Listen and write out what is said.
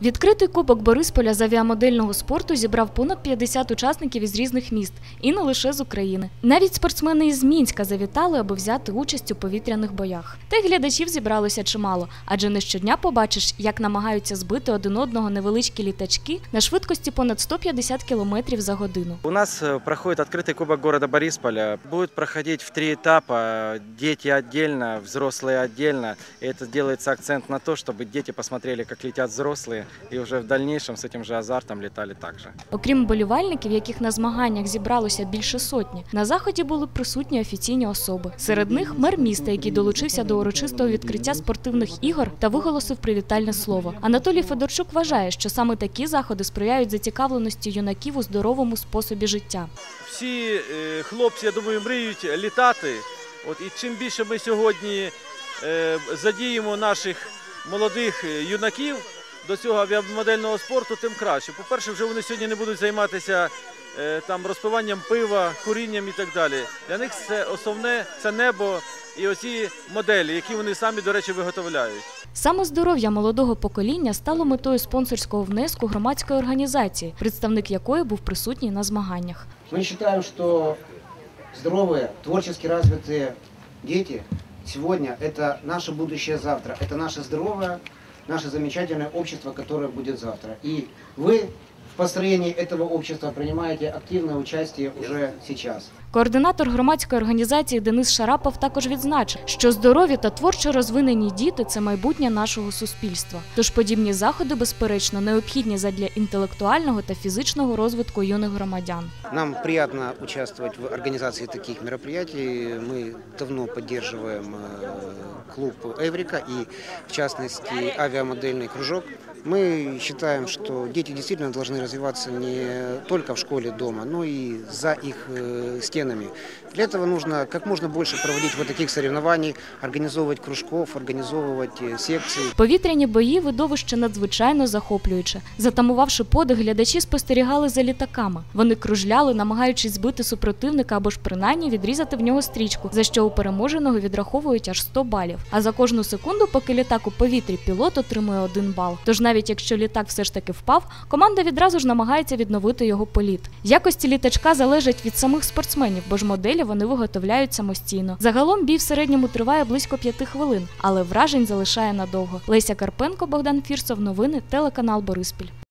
Відкритий кубок Борисполя з авіамодельного спорту зібрав понад 50 учасників із різних міст, і не лише з України. Навіть спортсмени із Мінська завітали, аби взяти участь у повітряних боях. Та й глядачів зібралося чимало, адже не щодня побачиш, як намагаються збити один одного невеличкі літачки на швидкості понад 150 км за годину. У нас проходит открытый кубок города Борисполя. Будет проходить в 3 этапа. Дети отдельно, взрослые отдельно. И это делается акцент на то, чтобы дети посмотрели, как летят взрослые, і вже в дальнейшем з цим же азартом літали також. Окрім болівальників, яких на змаганнях зібралося більше сотні, на заході були присутні офіційні особи. Серед них мер міста, який долучився до урочистого відкриття спортивних ігор та виголосив привітальне слово. Анатолій Федорчук вважає, що саме такі заходи сприяють зацікавленості юнаків у здоровому способі життя. Всі хлопці, я думаю, мріють літати. І чим більше ми сьогодні задіємо наших молодих юнаків до цього авіамодельного спорту, тим краще. По-перше, вже вони сьогодні не будуть займатися розпиванням пива, курінням і так далі. Для них це основне – це небо і оці моделі, які вони самі, до речі, виготовляють. Саме здоров'я молодого покоління стало метою спонсорського внеску громадської організації, представник якої був присутній на змаганнях. Ми вважаємо, що здорові, творчески розвиті діти сьогодні – це наше будущее завтра, це наше здорове, наше замечательное общество, которое будет завтра. И вы в построении этого общества принимаете активное участие уже сейчас. Координатор громадської організації Денис Шарапов також відзначив, що здорові та творчо розвинені діти – це майбутнє нашого суспільства. Тож подібні заходи, безперечно, необхідні задля інтелектуального та фізичного розвитку юних громадян. Нам приятно участвовать в организации таких мероприятий. Мы давно поддерживаем клуб «Эврика» и, в частности, авиамодельный кружок. Мы считаем, что дети действительно должны развиваться не только в школе дома, но и за их стенами. Для этого нужно как можно больше проводить вот таких соревнований, организовывать кружков, организовывать секції. Повітряні бої – видовище надзвичайно захоплююче. Затамувавши подих, глядачі спостерігали за літаками. Вони кружляли, намагаючись збити супротивника або ж принаймні відрізати в нього стрічку, за що у переможеного відраховують аж 100 балів. А за кожну секунду, поки літак у повітрі, пілот отримує 1 бал. Тож навіть якщо літак все ж таки впав, команда відразу ж намагається відновити його політ. Якості літачка залежать від самих спортсменів, бо ж моделі вони виготовляють самостійно. Загалом бій в середньому триває близько 5 хвилин, але вражень залишає надовго. Леся Карпенко, Богдан Фірсов, новини, телеканал Бориспіль.